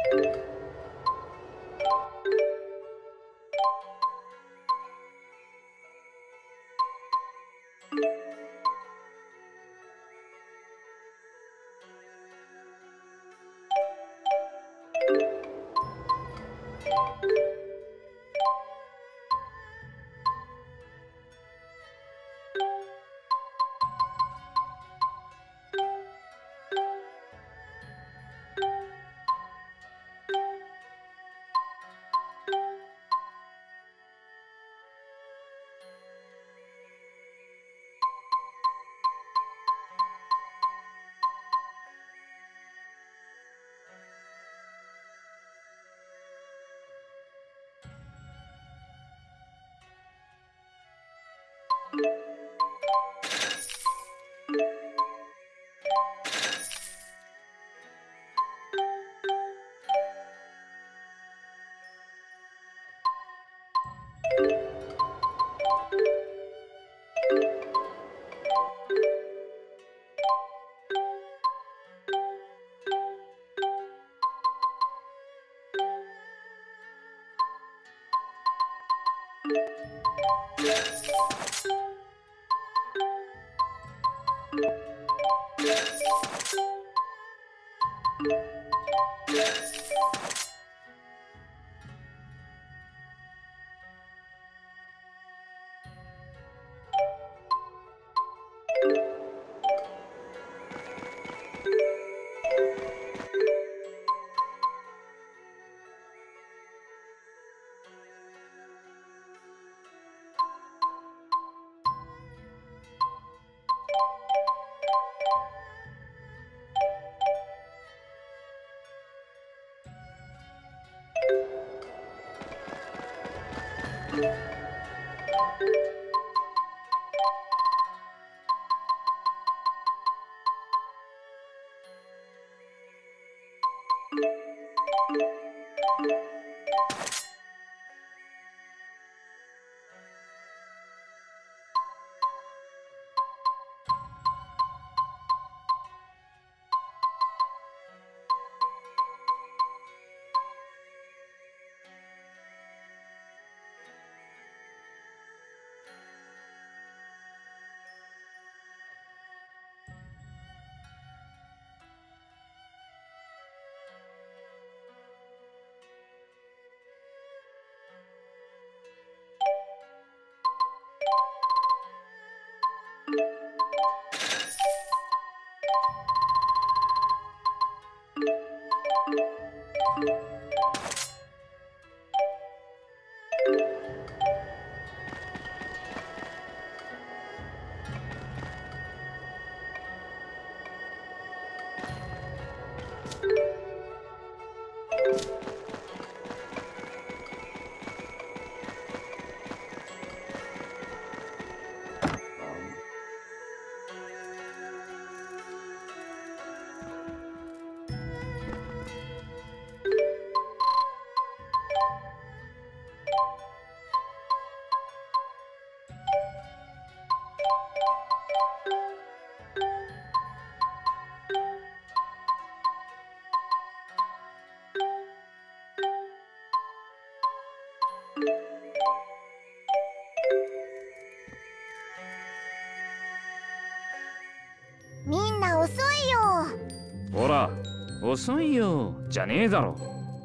みんな遅いよ。 ほら、遅いよじゃねえだろ。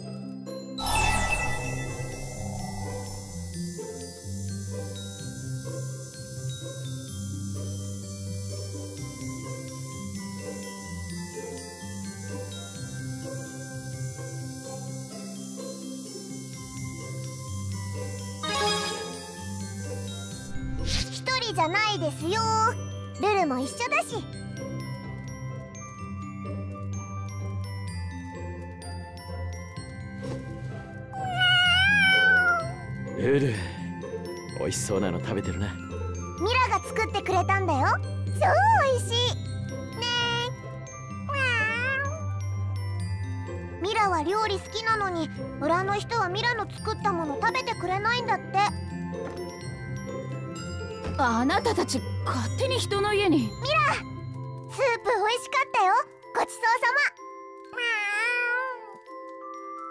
一人じゃないですよ。ルルも一緒だし。 ルル、美味しそうなの食べてるな。 ミラが作ってくれたんだよ。超美味しいねえ。ミラは料理好きなのに、村の人はミラの作ったもの食べてくれないんだって。 あなたたち勝手に人の家に。 ミラ、スープ美味しかったよ。ごちそうさま。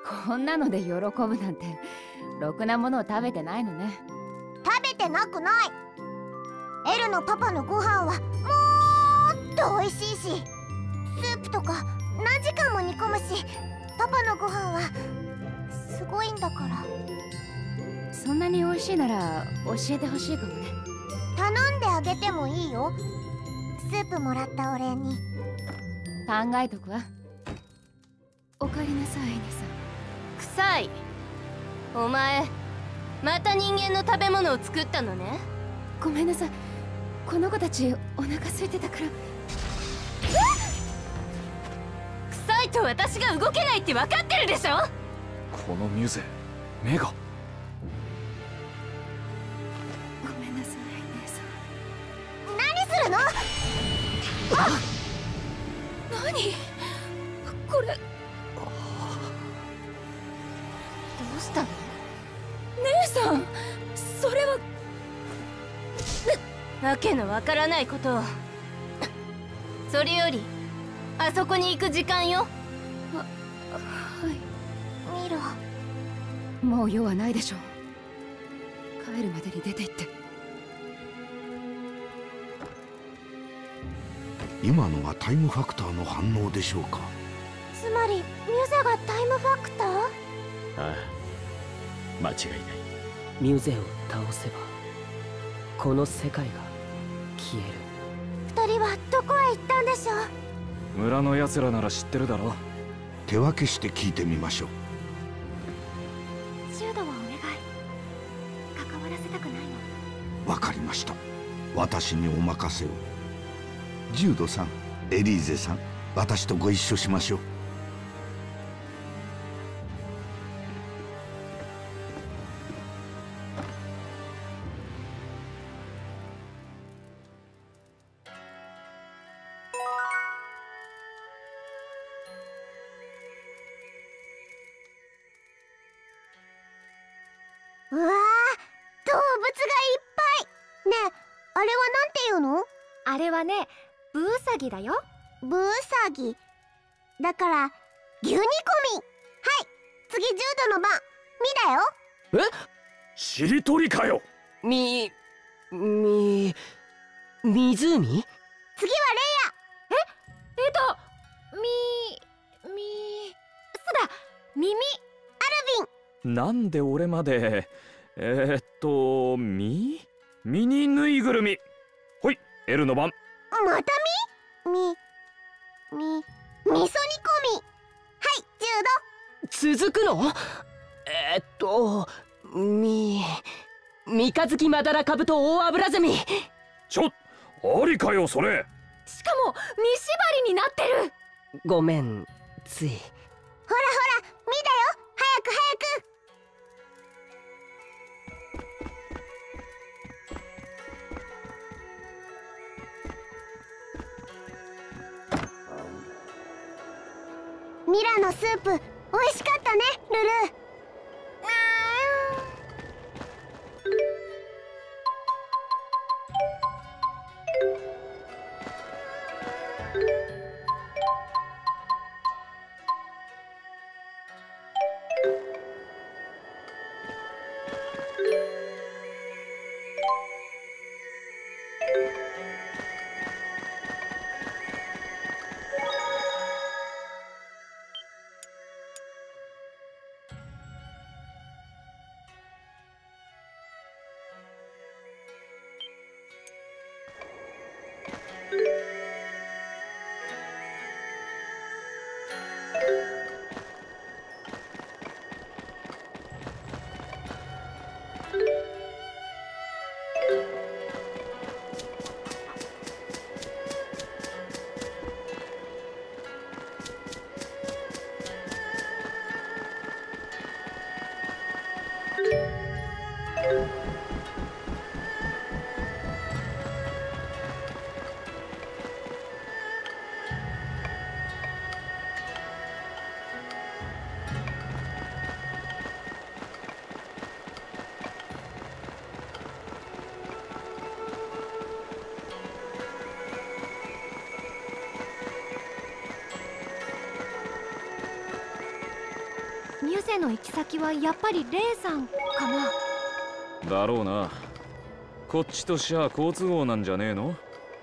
こんなので喜ぶなんてろくなものを食べてないのね。 食べてなくない。エルのパパのご飯はもっと美味しいし、スープとか何時間も煮込むし、パパのご飯はすごいんだから。 そんなに美味しいなら教えてほしいかもね。 頼んであげてもいいよ。スープもらったお礼に。 考えとくわ。おかえりなさい、エニさん。 臭い。お前また人間の食べ物を作ったのね。 ごめんなさい、この子たちお腹空いてたから。 臭いと私が動けないって分かってるでしょ。 このミュゼ目が。 ごめんなさい、姉さん。 何するの。 何これ。 どうしたの。 姉さん、それは。 わけのわからないことを。それよりあそこに行く時間よ。 はい。 ミラ。 もう用はないでしょう。帰るまでに出て行って。 今のがタイムファクターの反応でしょうか。 つまりミュゼがタイムファクター。 ああ、間違いない。 ミュゼを倒せばこの世界が消える。 二人はどこへ行ったんでしょう。 村の奴らなら知ってるだろ。 手分けして聞いてみましょう。 ジュードはお願い。関わらせたくないの。 わかりました。私にお任せを。ジュードさん、エリーゼさん、私とご一緒しましょう。 うわー、動物がいっぱい。ねえ、あれはなんていうの。 あれはね、ブーサギだよ。 ブーサギだから牛煮込み。はい、次ジュードの番。ミだよ。 しりとりかよ。 湖？ 次はレイヤ。 そうだ、耳。 なんで俺まで。ミニぬいぐるみ。ほい、エルの番。 また味噌煮込み。はい、ジュード。 続くの？三日月マダラカブト大アブラゼミ。 ありかよそれ。 しかも身縛りになってる。 ごめん、つい。 ほらほら、ミだよ。早く早く。ミラのスープ美味しかったね、ルル。 ミュゼの行き先はやっぱりレイさんかな。 だろうな。こっちとしゃあ好都合なんじゃねえの？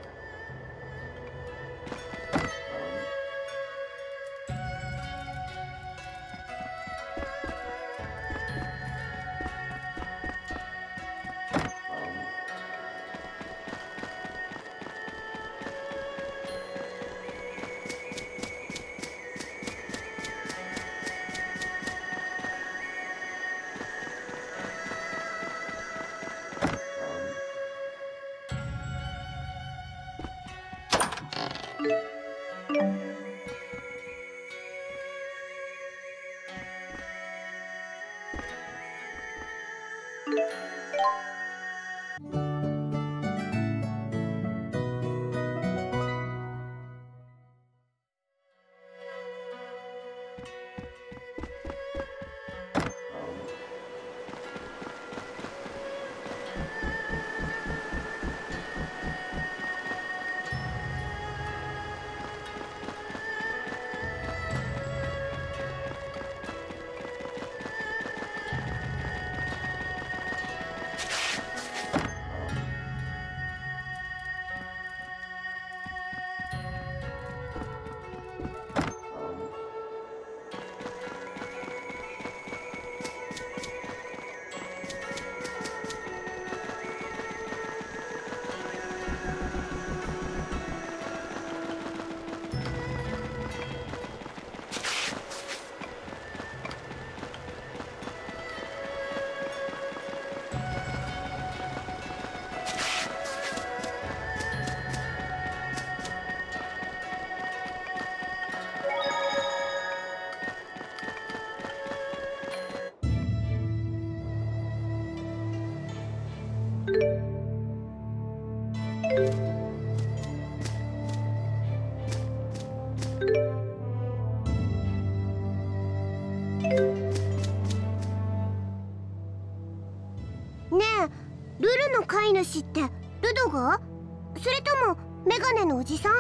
飼い主ってルドが？それともメガネのおじさん？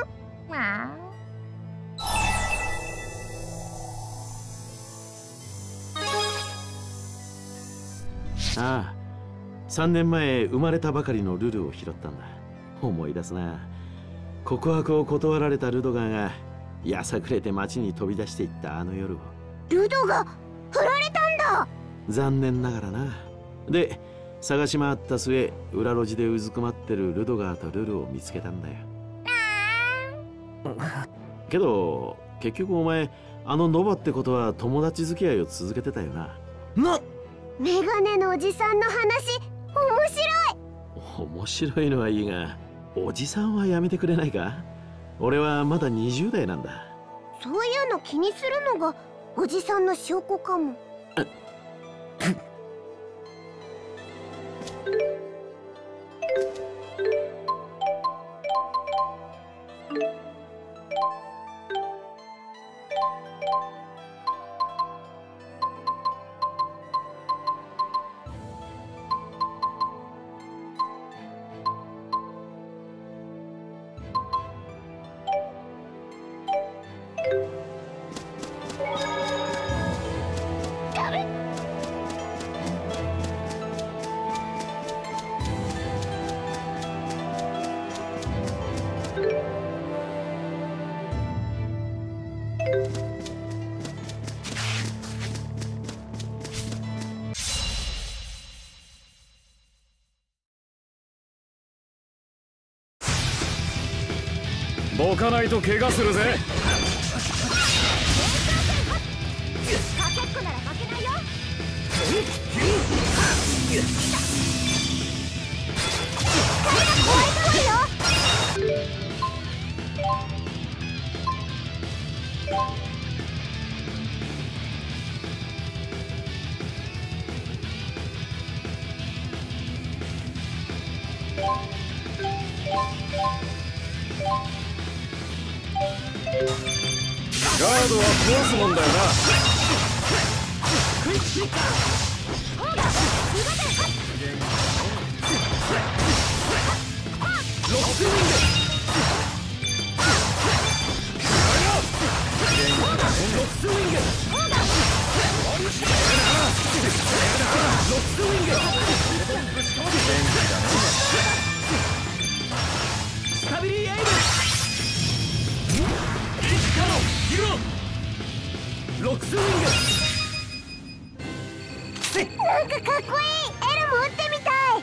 ああ、3年前生まれたばかりのルルを拾ったんだ。思い出すな。告白を断られたルドガーがやさくれて街に飛び出していったあの夜を。 ルドが振られたんだ。 残念ながらな。で探し回った末、裏路地でうずくまってるルドガーとルルを見つけたんだよ。けど結局お前、あのノバってことは友達付き合いを続けてたよな。 メガネのおじさんの話面白い。面白いのはいいが、おじさんはやめてくれないか？俺はまだ20代なんだ。 そういうの気にするのがおじさんの証拠かも。 どかないと怪我するぜ。 かけっこなら負けないよ。怖い怖いよ。 ガードは壊すもんだよな。ロックスウィング。 スタビリーエイム。ロックスウィング。 なんかかっこいい。エルも打ってみたい。